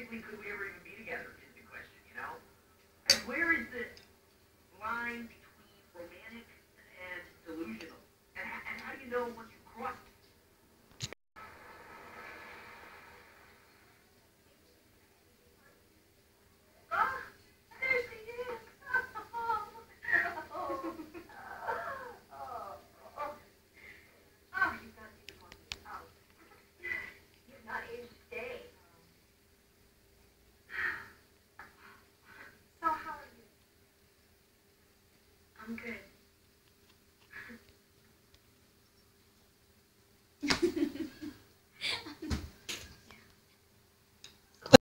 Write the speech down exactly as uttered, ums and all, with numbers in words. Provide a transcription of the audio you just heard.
realistically, could we ever even be together is the question, you know? And where is the line between romantic and delusional? And, and how do you know once you cross it? I'm good.